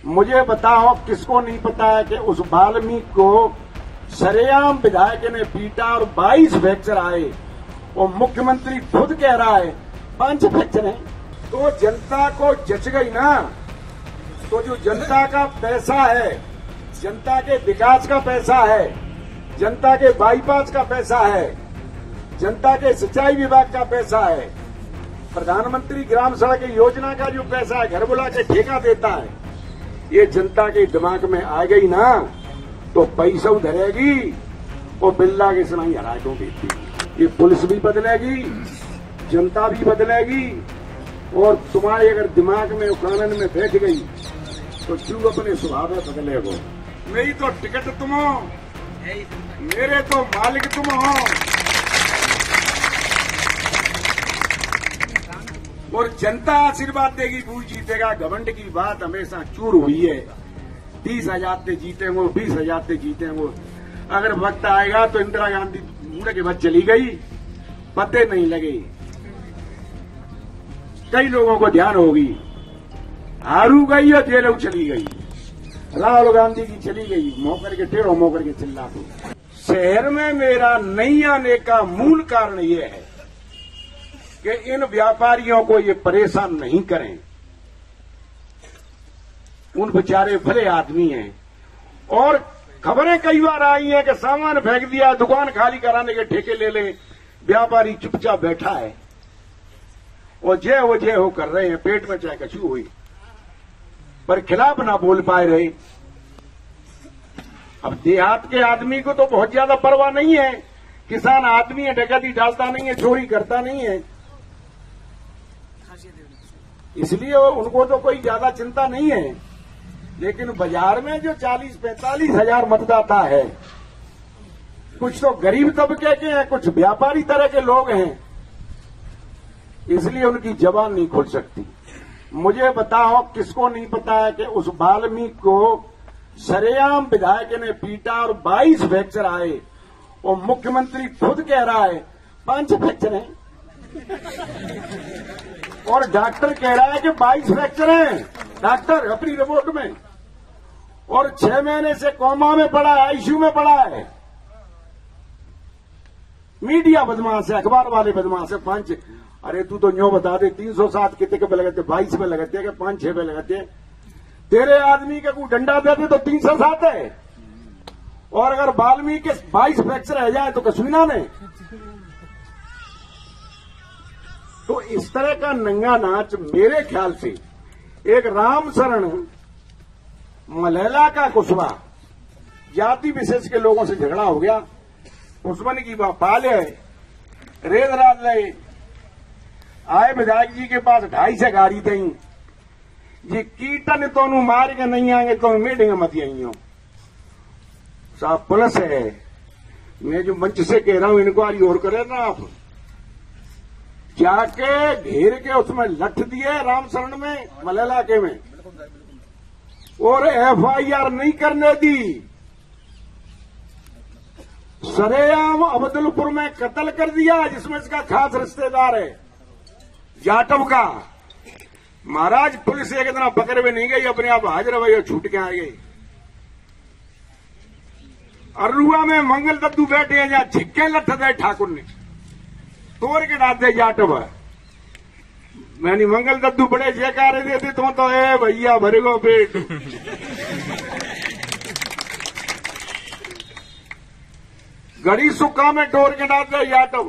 मुझे बताओ किसको नहीं पता है कि उस वाल्मीकि को सरेआम विधायक ने पीटा और 22 फ्रैक्चर आए और मुख्यमंत्री खुद कह रहा है 5 फ्रैक्चर हैं। तो जनता को जच गई ना। तो जो जनता का पैसा है, जनता के विकास का पैसा है, जनता के बाईपास का पैसा है, जनता के सिंचाई विभाग का पैसा है, प्रधानमंत्री ग्राम सड़क योजना का जो पैसा है, घर बुला के ठेका देता है, ये जनता के दिमाग में आ गई ना तो पैसा धरेगी और बिल्ला के सुनाई हरायतों देती। ये पुलिस भी बदलेगी, जनता भी बदलेगी और तुम्हारे अगर दिमाग में कानून में बैठ गई तो क्यों अपने स्वभाव में बदलेगो। मेरी तो टिकट तुम हो, मेरे तो मालिक तुम हो। और जनता आशीर्वाद देगी, बूझ जीतेगा। घमंड की बात हमेशा चूर हुई है। 30,000 से जीतेंगे, 20,000 से जीतेंगे। अगर वक्त आएगा तो इंदिरा गांधी बूढ़े के बाद चली गई, पते नहीं लगे। कई लोगों को ध्यान होगी, हारू गई और जेल चली गई। राहुल गांधी की चली गई, मोकर के टेढ़ो मोकर के चिल्ला दो। शहर में मेरा नहीं आने का मूल कारण ये है कि इन व्यापारियों को ये परेशान नहीं करें। उन बेचारे भले आदमी हैं और खबरें कई बार आई हैं कि सामान फेंक दिया, दुकान खाली कराने के ठेके ले ले, व्यापारी चुपचाप बैठा है और जय हो कर रहे हैं, पेट में चाहे कछू हुई पर खिलाफ ना बोल पाए रहे। अब देहात के आदमी को तो बहुत ज्यादा परवाह नहीं है, किसान आदमी है, डकैती डालता नहीं है, चोरी करता नहीं है, इसलिए उनको तो कोई ज्यादा चिंता नहीं है। लेकिन बाजार में जो 40-45 हजार मतदाता है, कुछ तो गरीब तबके के हैं, कुछ व्यापारी तरह के लोग हैं, इसलिए उनकी जबान नहीं खुल सकती। मुझे बताओ किसको नहीं पता है कि उस वाल्मीकि को सरेआम विधायक ने पीटा और 22 फ्रैक्चर आए और मुख्यमंत्री खुद कह रहा है 5 फ्रैक्चर हैं और डॉक्टर कह रहा है कि 22 फ्रैक्चर हैं, डॉक्टर अपनी रिपोर्ट में, और 6 महीने से कोमा में पड़ा है, आईसीयू में पड़ा है। मीडिया बदमाश है, अखबार वाले बदमाश है। 5 अरे तू तो न्यो बता दे 307 कितने पे लगाते, 22 पे लगाते हैं, 5-6 पे लगाते हैं। तेरे आदमी का कोई डंडा देते तो 307 है, और अगर वाल्मीकि के 22 फ्रैक्चर रह जाए तो कसूना ने। तो इस तरह का नंगा नाच मेरे ख्याल से एक राम शरण मलैला का कुशवा जाति विशेष के लोगों से झगड़ा हो गया। कुशवन की पाले रेत रात ले आए विधायक जी के पास 250 गाड़ी थी। ये कीटन तो मार के नहीं आएंगे तो मीटिंग मत आइयो। साहब पुलिस है, मैं जो मंच से कह रहा हूं इंक्वायरी और करे ना आप, जाके घेर के उसमें लठ दिए राम शरण में मलैला के में, और FIR नहीं करने दी। सरेआम अब्दुलपुर में कत्ल कर दिया, जिसमें इसका खास रिश्तेदार है जाटव का। महाराज पुलिस एक इतना पकड़ में नहीं गई, अपने आप हाजिर हुई और छूट के आ गई। अरुआ में मंगल दद्दू बैठे हैं, जहां छिक्के लठ दे ठाकुर ने तोड़ के डाल दे जाटव। मैंने मंगल दद्दू बड़े जयकारे देते तो ए भैया भरेगो पेट। गड़ी सुक्का में टोर के डाल दे जाटव।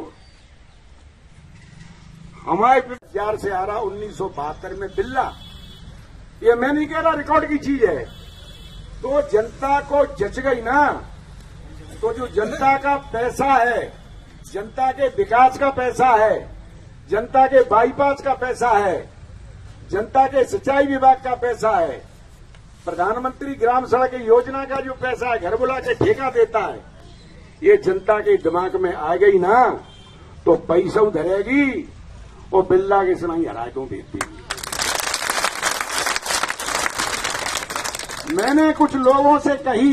हमारे प्यार से आ रहा 1972 में बिल्ला, ये मैं नहीं कह रहा, रिकॉर्ड की चीज है। तो जनता को जच गई ना। तो जो जनता का पैसा है, जनता के विकास का पैसा है, जनता के बाईपास का पैसा है, जनता के सिंचाई विभाग का पैसा है, प्रधानमंत्री ग्राम सड़क योजना का जो पैसा है, घर बुला के ठेका देता है, ये जनता के दिमाग में आ गई ना तो पैसा धरेगी और बिल्ला के सुनाई हरायतों देती। मैंने कुछ लोगों से कही,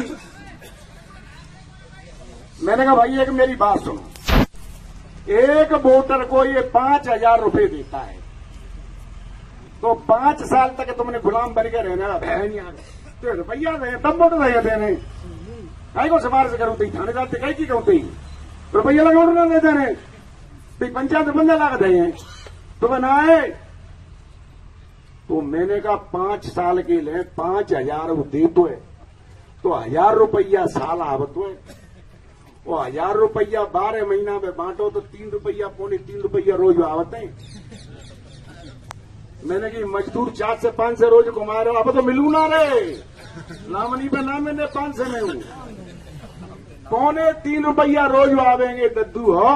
मैंने कहा भाई एक मेरी बात सुनो, एक वोटर को ये 5,000 रुपए देता है, तो 5 साल तक तुमने गुलाम बन के रहना है नहीं आगे तो रुपया दे तब वोट दे देने कई को सिफारिश करूं थी थाने जाते कई की कहूं थी रुपया लगा ना दे देने तो पंचायत बंदा लगा दे तो बनाए तो मैंने कहा 5 साल के लिए 5,000 दे तो 1,000 रुपया साल आवत है वो 1,000 रुपया 12 महीना में बांटो तो 3 रुपया पौने 3 रुपया रोज आवत है। मैंने की मजदूर 4 से 5 से रोज कमा रहे हो अब तो मिलू ना रे लामनी पे ना मैंने 5 से में हूं पौने 3 रुपया रोज आवेंगे दद्दू हो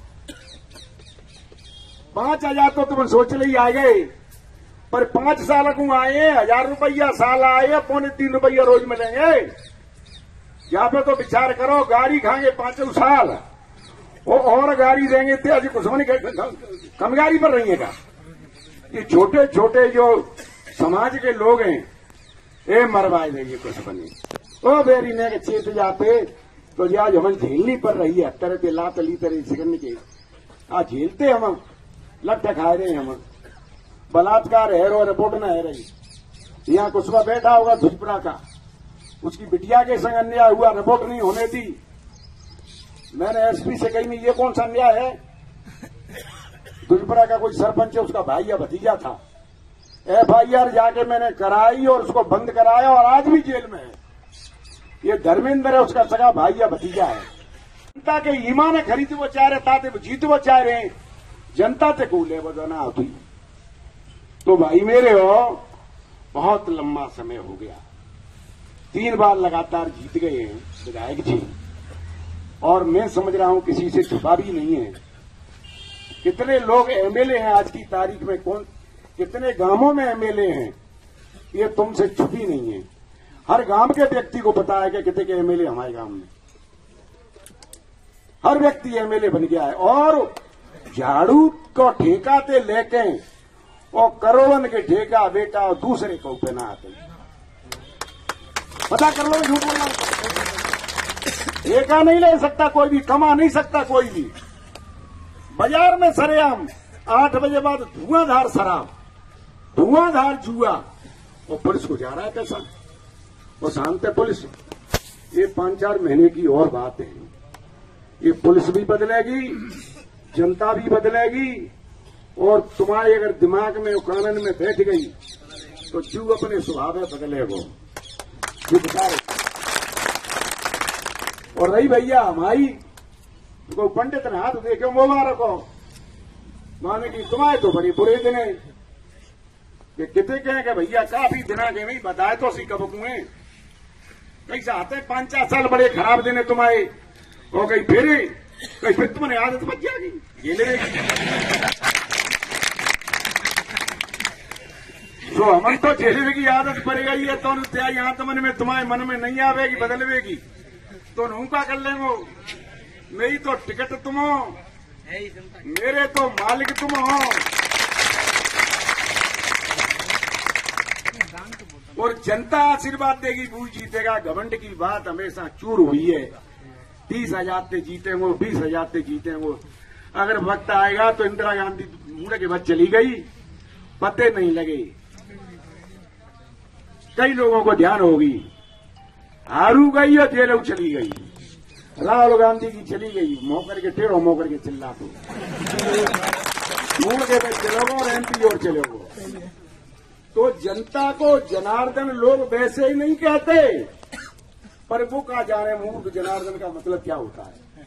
5,000 तो तुम सोच ली आ गए पर 5 साल को आए 1,000 रुपया साल आए पौने 3 रुपया रोज मिलेंगे यहाँ पे तो विचार करो गाड़ी खाएंगे 5 साल और गाड़ी देंगे थे अभी कुछ नहीं कम गाड़ी पर रही है ये छोटे छोटे जो समाज के लोग हैं ये मरवाए देंगे कुछ बने ओ बेरी ने चेत जाते तो आज हम झेलनी पड़ रही है तरह के लात ली तरह सिकन के आज झेलते हम लट्ठा खा रहे हैं हम बलात्कार है रो रिपोर्ट न है रही यहाँ कुछ बैठा होगा धुजपुरा का उसकी बिटिया के संग अन्याय हुआ रिपोर्ट नहीं होने दी मैंने एसपी से कही नहीं ये कौन सा अन्याय है धुजपुरा का कोई सरपंच है उसका भाई या भतीजा था FIR जाके मैंने कराई और उसको बंद कराया और आज भी जेल में है ये धर्मेंद्र है उसका सगा भाई या भतीजा है जनता के ईमान खरीद वो चाह रहे ताते वो जीत वो चाह रहे जनता से कूले बजाना होती तो भाई मेरे हो बहुत लंबा समय हो गया 3 बार लगातार जीत गए हैं विधायक जी और मैं समझ रहा हूं किसी से छुपा भी नहीं है कितने लोग MLA हैं आज की तारीख में कौन कितने गांवों में MLA हैं ये तुमसे छुपी नहीं है हर गांव के व्यक्ति को पता है कि कितने के MLA हमारे गांव में हर व्यक्ति MLA बन गया है और झाड़ू को ठेका ते लेके और करोड़ों के ठेका बेटा और दूसरे को पे ना आते पता कर लो झूठ बोलना ठेका नहीं ले सकता कोई भी कमा नहीं सकता कोई भी बाजार में सरेआम 8 बजे बाद धुआंधार शराब धुआंधार जुआ और पुलिस को जा रहा है पैसा और शांत है पुलिस ये 5-4 महीने की और बात है ये पुलिस भी बदलेगी जनता भी बदलेगी और तुम्हारे अगर दिमाग में कानून में बैठ गई तो जीव अपने स्वभाव में बदले वो और रही भैया हमारी को पंडित ने हाथ देखे मुबारक हो माने कि तुम्हारे तो बड़ी बुरे दिन है कि कितने कहें कि भैया काफी दिना के नहीं बताए तो सी कब कुएं कैसे आते 5-4 साल बड़े खराब दिन है तुम्हारे हो गई फिर तुम्हारी आदत बच जाएगी ये लेगी तो हमन तो झेलने की आदत पड़ गई है तो यहाँ तो मन में तुम्हारे मन में नहीं आवेगी बदलवेगी तो नूका कर लेंगे मेरी तो टिकट तुम हो मेरे तो मालिक तुम हो और जनता आशीर्वाद देगी बूझ जीतेगा घमंड की बात हमेशा चूर हुई है 30,000 से जीतेंगे 20,000 से जीतेंगे अगर वक्त आएगा तो इंदिरा गांधी मुड़े के बाद चली गई पते नहीं लगे कई लोगों को ध्यान होगी हारू गई और जेल चली गई राहुल गांधी की चली गई मोकर के टेढ़ो मोकर के चिल्ला तो मुड़ के चलोगे और MP और चलोगे तो जनता को जनार्दन लोग वैसे ही नहीं कहते पर वो कहा जा रहे मूर्ख जनार्दन का मतलब क्या होता है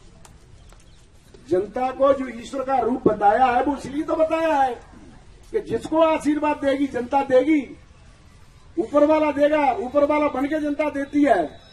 जनता को जो ईश्वर का रूप बताया है वो इसलिए तो बताया है कि जिसको आशीर्वाद देगी जनता देगी ऊपर वाला देगा ऊपर वाला बन के जनता देती है